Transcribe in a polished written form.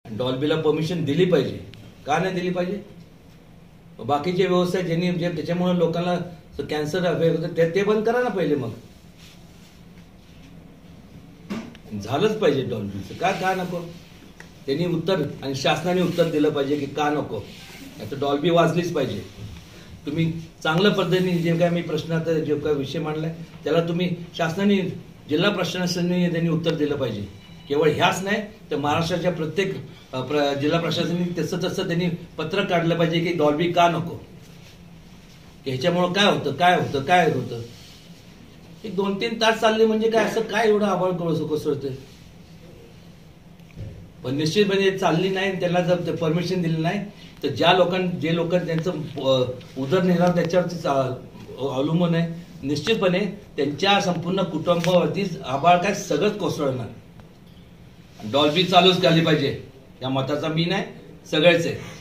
डॉल्बीला permission दिली पाहिजे. का नाही दिली पाहिजे? बाकीचे व्यवसाय ज्यांनी त्याच्यामुळे लोकांना कॅन्सर ते बंद करा ना पहिले. मग झालंच पाहिजे डॉल्बीचं. का नको? त्यांनी उत्तर आणि शासनाने उत्तर दिलं पाहिजे की का नको. आता डॉल्बी वाजलीच पाहिजे. तुम्ही चांगल्या पद्धतीने जे काय मी प्रश्नात जे काय विषय मांडलाय त्याला तुम्ही शासनाने जिल्हा प्रशासनाने त्यांनी उत्तर दिलं पाहिजे. केवळ ह्याच नाही तर महाराष्ट्राच्या प्रत्येक जिल्हा प्रशासनाने तसं त्यांनी पत्र काढलं पाहिजे की डॉल्बी का नको. ह्याच्यामुळं काय होतं एक 2-3 तास चालले म्हणजे काय असं काय एवढं आवाळ कोसळतं. पण निश्चितपणे चालली नाही त्याला जर परमिशन दिली नाही तर जे लोक त्यांचं उदरनिर्वाह त्याच्यावरती अवलंबून आहे निश्चितपणे त्यांच्या संपूर्ण कुटुंबावरती आबाळ काय सगळंच कोसळणार. डॉल्बी चालूच झाली पाहिजे या मताचा मी नाही, सगळेच आहे.